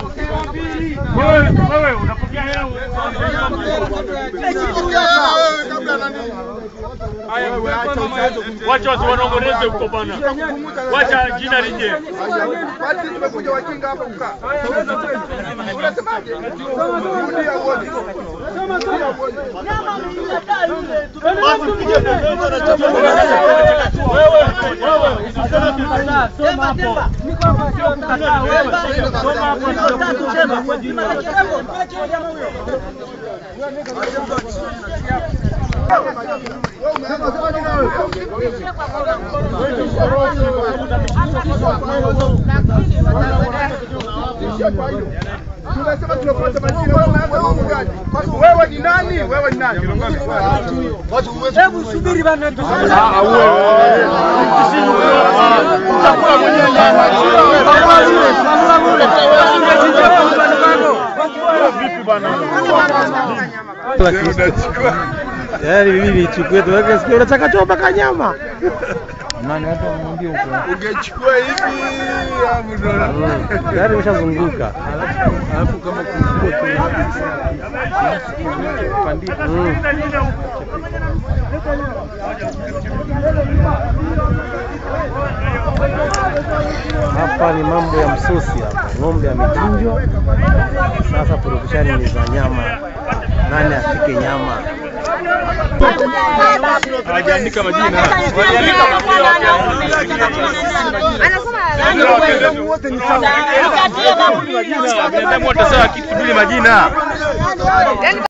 Wewe unapokea hela wacha wanaongoze huko bana. Wacha jina lije. Basi tumekuja wajinga hapa kukaa. Unasemaje? Rudia wote. Tunasema tunafuata majina, wewe ni nani? Wewe ni nani? Hebu subiri bana tu. Utakula mwenyewe. Vipi bana? Yaani mimi nichukue tu wake sikio unataka choma kanyama. Nani hata mwambie huko. Ungechukua hivi hapo ndo. Yaani umeshazunguka. Alafu kama kulikuwa pandika. Hapa ni mambo ya msosi hapa. Ng'ombe amechinjwa. Sasa purukushani ni za nyama. Nani apike nyama? Hajaandika majina. Hajaandika majina. Wote ni sawa. Majina. Binadamu watasema kitu bila majina.